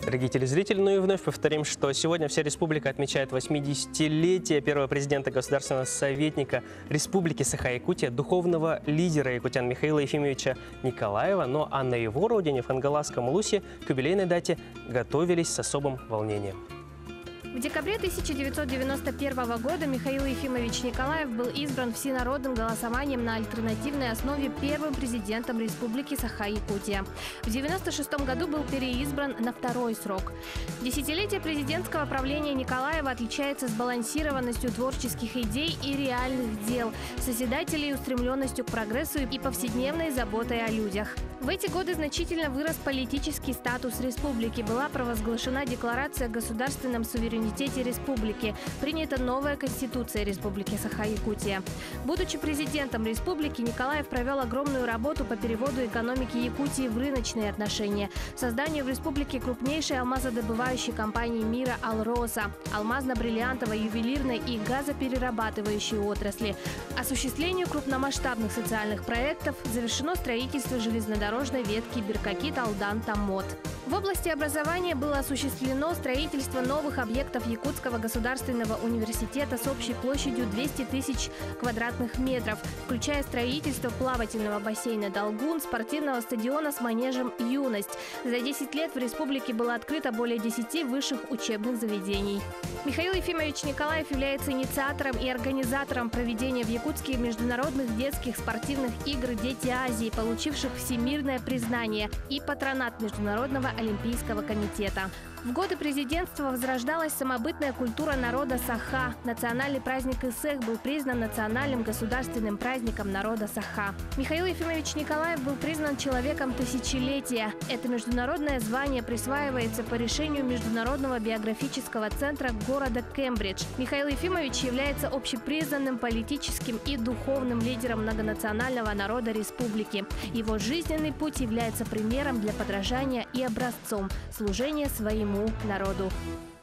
Дорогие телезрители, ну и вновь повторим, что сегодня вся республика отмечает 80-летие первого президента государственного советника Республики Саха-Якутия, духовного лидера якутян Михаила Ефимовича Николаева. Ну а на его родине, в Хангаласском Улусе, к юбилейной дате готовились с особым волнением. В декабре 1991 года Михаил Ефимович Николаев был избран всенародным голосованием на альтернативной основе первым президентом Республики Саха-Якутия. В 1996 году был переизбран на второй срок. Десятилетие президентского правления Николаева отличается сбалансированностью творческих идей и реальных дел, созидателей устремленностью к прогрессу и повседневной заботой о людях. В эти годы значительно вырос политический статус республики, была провозглашена Декларация о государственном суверенитете республики, принята новая Конституция Республики Саха-Якутия. Будучи президентом республики, Николаев провел огромную работу по переводу экономики Якутии в рыночные отношения, созданию в республике крупнейшей алмазодобывающей компании мира «Алроса», алмазно-бриллиантовой, ювелирной и газоперерабатывающей отрасли, осуществлению крупномасштабных социальных проектов, завершено строительство железнодорожной ветки Беркакит-Алдан-Тамот. В области образования было осуществлено строительство новых объектов Якутского государственного университета с общей площадью 200 тысяч квадратных метров, включая строительство плавательного бассейна «Долгун», спортивного стадиона с манежем «Юность». За 10 лет в республике было открыто более 10 высших учебных заведений. Михаил Ефимович Николаев является инициатором и организатором проведения в Якутске международных детских спортивных игр «Дети Азии», получивших всемирное признание, и патронат Международного олимпийского комитета. В годы президентства возрождалась самобытная культура народа Саха. Национальный праздник Исэх был признан национальным государственным праздником народа Саха. Михаил Ефимович Николаев был признан человеком тысячелетия. Это международное звание присваивается по решению Международного биографического центра города Кембридж. Михаил Ефимович является общепризнанным политическим и духовным лидером многонационального народа республики. Его жизненный путь является примером для подражания и образцом служения своему народу.